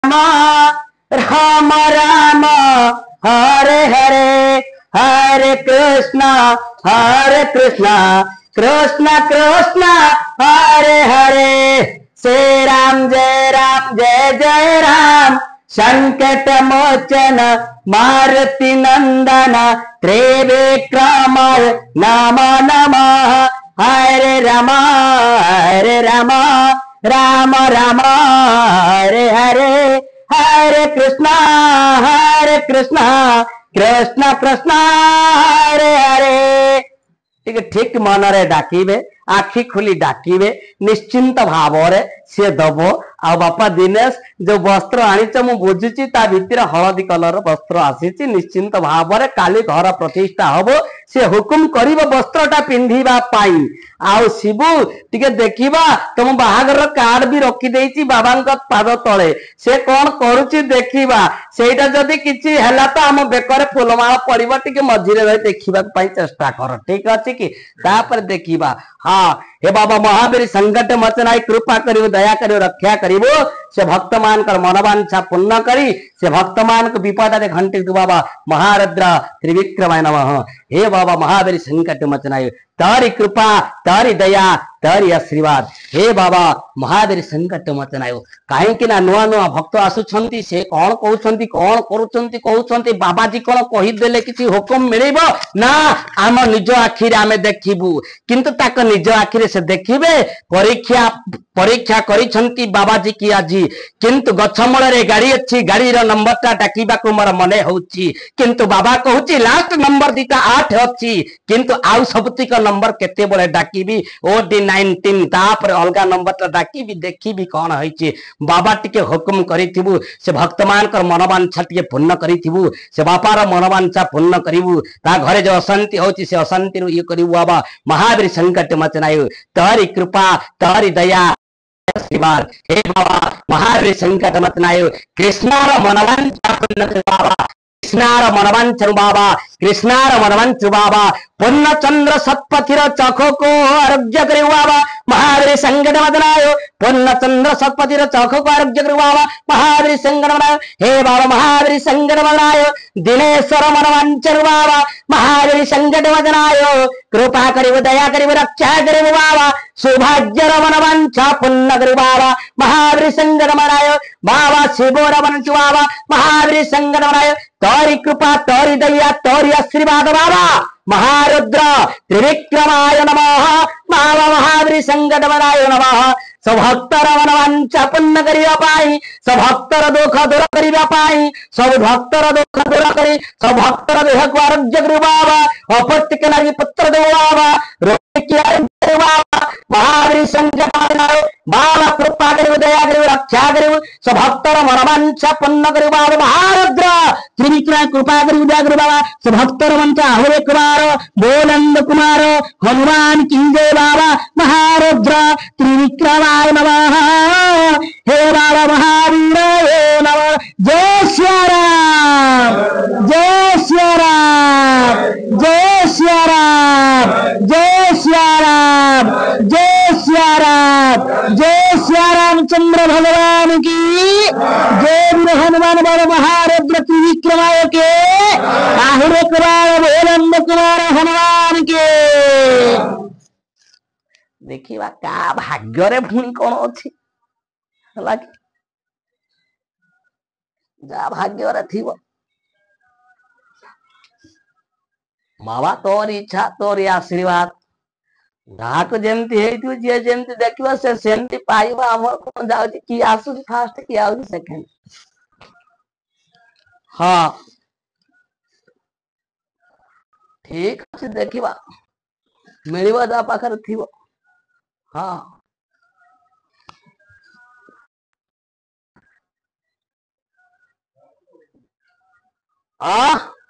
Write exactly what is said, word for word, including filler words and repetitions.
राम राम हरे हरे हरे कृष्णा हरे कृष्णा कृष्ण कृष्ण हरे हरे श्री राम जय राम जय जय राम संकट मोचन मारुति नंदन त्रिविक्रम नम नमः हरे राम हरे राम राम राम हरे हरे हरे कृष्णा हरे कृष्णा कृष्ण कृष्ण हरे हरे ठीक ठीक मन रे डाकिबे आखि खुली डाकिबे निश्चिंत भाव रे से दबो आ बापा दिनेश जो वस्त्र आनीच मु बुझुची ता भितर हलदी कलर वस्त्र आसीची निश्चिंत भाव रे काली घर प्रतिष्ठा हबो से हुकुम करिबो वस्त्रटा पिंधिबा पाई आउ शिबु टिके देखिबा तुम बाहागर कार्ड भी रखी देइची बाबांक पाद तळे से कोन करूची देखिबा सेटा जदी किछि हला त हम बेकर फुलमाळ पड़िबो टिके मझिरे रहि देखिबा पाई चेष्टा कर ठीक अछि कि तापर देखिबा हाँ हे बाबा महावीर संकट मोचनाय कृपा करियो दया करियो रक्षा करिवो से भक्त मान कर मनवांछा पूर्ण करी से भक्त मान को विपद रे घंटी दु बाबा महारुद्र त्रिविक्रमाय नमः हे बाबा महावीर संकट मोचनाय तारी कृपा तारी दया तारी आशीर्वाद हे बाबा महावीर संकट मोचनाय काहे कि ना नुआ नुआ भक्त आसुछंती से कोन कहउछंती कोन करूछंती कहउछंती बाबाजी कोन कहि देले किछि हुकुम मिलिबो ना आम निज आखि रे आमे देखिबू किंतु ताक निज आखि रे से देखिबे परीक्षा परीक्षा करिछंती बाबाजी की आजी किंतु गछमूल रे गाड़ी अछि गाड़ी रो नंबर टा डाकिबा को मोर मने होउची किंतु बाबा कहउची लास्ट नंबर दिटा आठ अछि किंतु आउ सबतिक नंबर केते बळे डाकिबी ओडी नाइनटीन तापर अलगा नंबर टा डाकिबी देखिबी कोन होइची बाबा टिके हुकुम करिथिबू से भक्त मान कर मनवांछा टिके पूर्ण करिथिबू से बापार मनवांछा पूर्ण करिवू ता घरे जो अशांति होची से अशांति रु ये करिवू बाबा महावीर संकट मोचनाय तारी कृपा तारी दया आशीर्वाद हे बाबा महावीर संकट मोचनाय कृष्णार मनवांछा पूर्ण कर बाबा कृष्णार मनवांछा बाबा कृष्णार मनवांछा बाबा पूर्णचंद्र सत्पथिर चखो को आरोग्य करिवू बाबा महावीर संकट मोचनाय पूर्णचंद्र सत्पथिर चखो को आरोग्य करिवू बाबा महावीर संकट मोचनाय हे बाबा महावीर संकट मोचनाय दिनेश्वर मनवांछा बाबा महावीर संकट मोचनाय कृपा करिवू दया करिवू रक्षा करिवू बाबा सौभाग्य मनवांछा पूर्ण करिवू बाबा महावीर संकट मोचनाय बाबा शिवोर मनवांछा बाबा महावीर संकट मोचनाय तोरी कृपा तोरी दया तोरी आशीर्वाद बाबा महारुद्र त्रिविक्रमाय नमः बाबा महावीर संकट मोचनाय नमः सभक्तर मनवांछा पूर्ण करिया पाई सभक्तर दुख दूर करिया पाई सब भक्तर दुख दूर करी सब भक्तर देह को आरोग्य करू बाबा अपत्य नारी पुत्र दे बाबा रोग की आरोग्य बाबा महावीर संकट मोचनाय बाबा कृपा करियो दया करियो रक्षा करियो सब भक्तर मनवांछा पूर्ण करियो बाबा महारुद्र त्रिविक्रम कृपा करियो दया करियो बाबा सब भक्तर मनवांछा हरे कुमार बोलंद कुमार हनुमान की जय बाबा महारुद्र त्रिविक्रम नमः हे बाबा महावीर नमः जय श्री राम जय श्री राम जय श्री राम जय श्री राम जय श्री राम जय श्री रामचंद्र भगवान की जय वीर हनुमान बाबा महारुद्र त्रिविक्रमाय के आहुरे कुमार बोलंद कुमार हनुमान के देखिबा का भाग्य रे भूणी कोन अछि हला जा भाग्य रे थिबो बाबा तोरी इच्छा तोरी आशीर्वाद डाक जेमती हेतु जे जेमती देखिबा से सेमती पाइबा हमर कोन जाउची की आसु फास्ट की आउ सेकंड हां ठीक अछि देखिबा मिलिबा जा पाखर थिबो हाँ आ